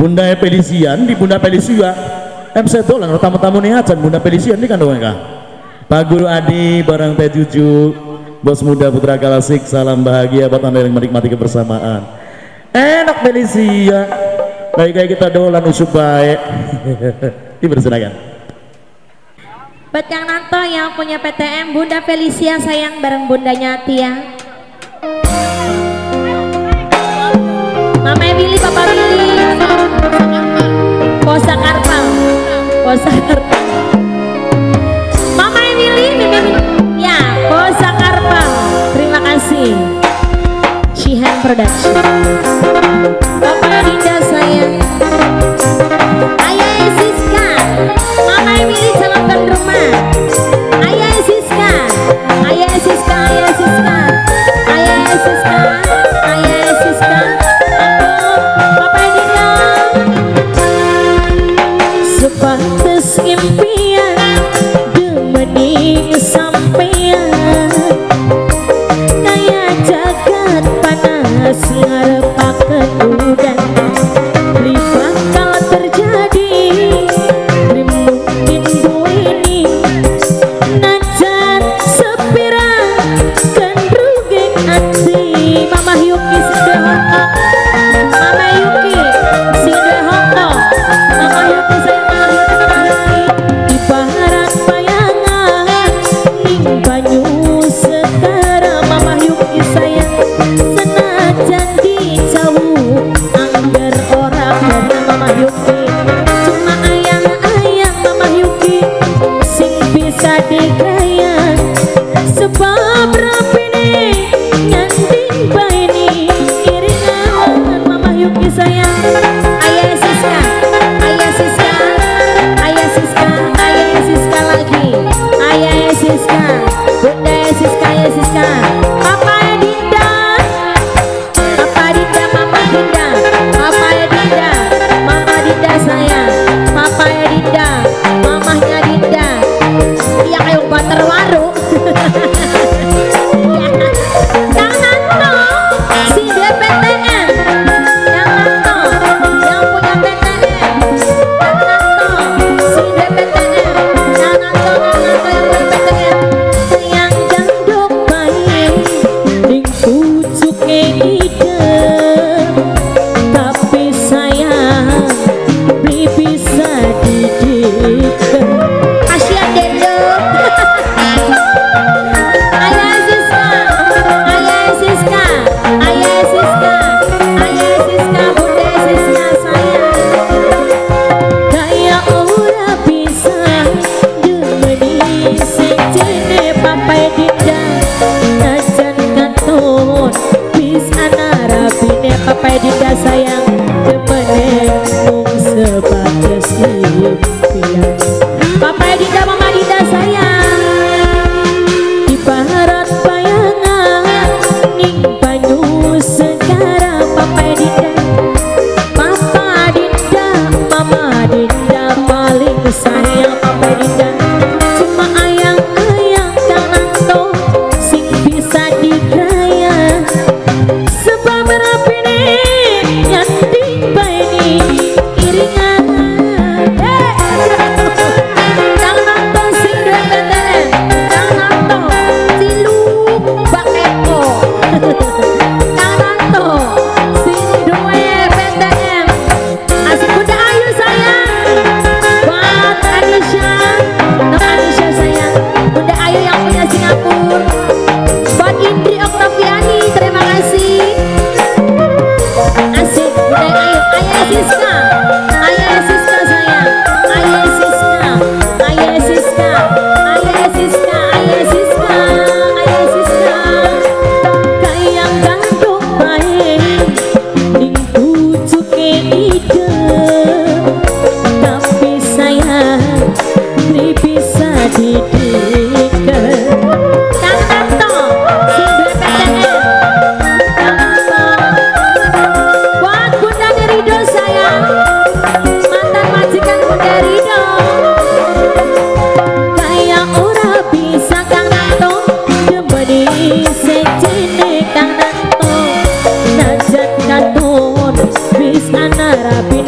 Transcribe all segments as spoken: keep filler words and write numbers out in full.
Bunda Pelisian di Bunda Pelisia em sedolan tamu-tamu nih acan Bunda Pelisian ini kan dong kak Pak Guru Adi barang Teh Juju bos muda Putra Kalasik, salam bahagia buat anda yang menikmati kebersamaan. Enak Pelisia baik kayak kita dolan usuk baik. Dipersilakan buat Kang Nanto yang punya P T M Bunda Felicia sayang bareng bundanya Tia. Mama Willy, Papa Willy, Posa Karpal, Posa Karpal. Mama Willy, ya Posa Karpal. Terima kasih. Cihan Production. Papa Dinda sayang. Ayah Siska, Mama Willy calonkan rumah. Ayah Siska, Ayah Siska, Ayah Siska, Ayah Siska, Ayah Siska. Sepantes impian gemening sampean kayak jagat panas ngarepakeun udan li bakal terjadi li mungkin duweni najan sepira kan rugeng ati. Mama Yuki sedehongko, Mama Yuki sedehongko, Mama Yuki sayang ibarat bayangan ning banyu segara. Mama Yuki sayang senajan dijauh angger ora karena Mama Yuki cuma ayang-ayang Mama Yuki sing bisa digayang sebab rapine nyanding baini iringan. Mama Yuki sayang Ayah Siska, Ayah Siska, Ayah Siska, Ayah Siska lagi, Ayah Siska, Bunda Siska, Ayah Siska, Papa Dinda, Papa Dinda, Mama Dinda, Papa Dinda, Mama Dinda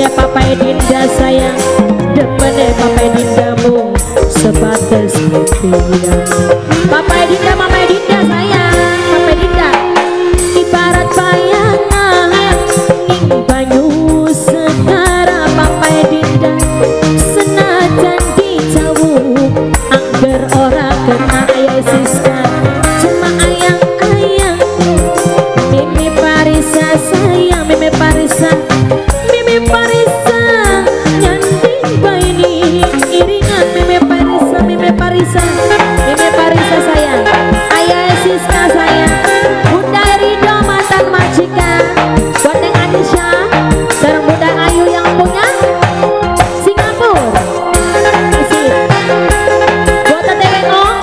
bini papai dinda sayang, demene papai dindamu sebatas dia. Papai dinda, papai dinda sayang, papai dinda ibarat bayangan ing banyu segara. Papai dinda senajan dijauh angger ora kena ayah Siska, cuma ayang-ayang Mimi Parisa sayang, Mimi Parisa, Mimi Parisa nyanding baini iringan. Mimi Parisa, Mimi Parisa, Mimi Parisa sayang, ayah Siska sayang, Bunda Rido mantan majikan, buat Neng Anisha dan Bunda Ayu yang punya Singapura. Isi buat Teteh Wengong,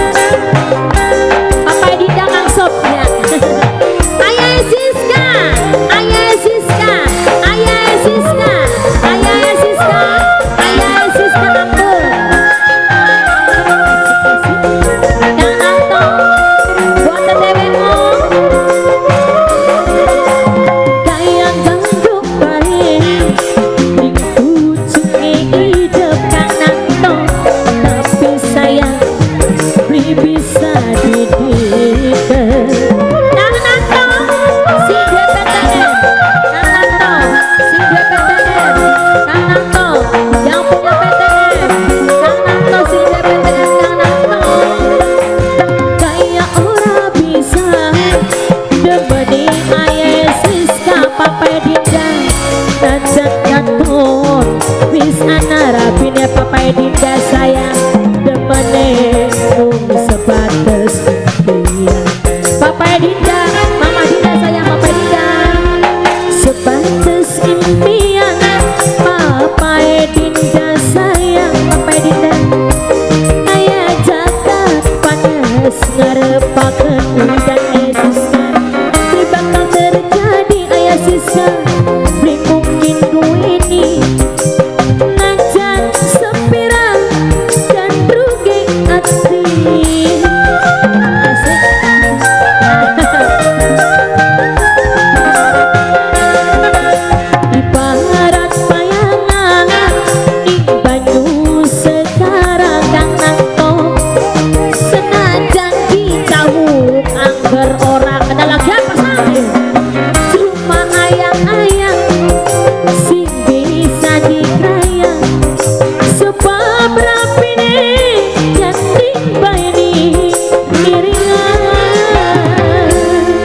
Papai Dinda Kang Sob ya. Ayah Siska, ayah Siska, ayah Siska, ayah Siska, ayah Siska ampun. Kang Anto, buat Teteh Wengong, kayak gandum balik di ujungnya hidup Kang Anto, tapi sayang beli bisa didikan. Kang Anto, si D P T N, Kang Anto, si D P T N, Kang Anto, yang punya P T N, Kang Anto, si D P T N, Kang Anto, kayak ora bisa demeni ayah Siska Papai Dinda, tajak nyaton wis ana rapine Papai Dinda sayang, demene mung sebatas dia. Papai Dinda, Mama Dinda sayang, Papai Dinda sebatas impian. Papai Dinda sayang, Papai Dinda ayah jagat panas ngarepaken dan Siska di bakal terjadi ayah Siska beli mungkin duweni najan sepira dan rugi hati. Asik. Ibarat bayangan di banyu sekarang Kang Anto, senajan dijauh angger ora kena lagi apa say, cuma ayang-ayang sing bisa dikrayang. Sebab rapine yang dimbaini iringan.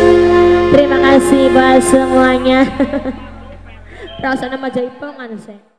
Terima kasih buat semuanya. Rasanya mah jaipongan sih.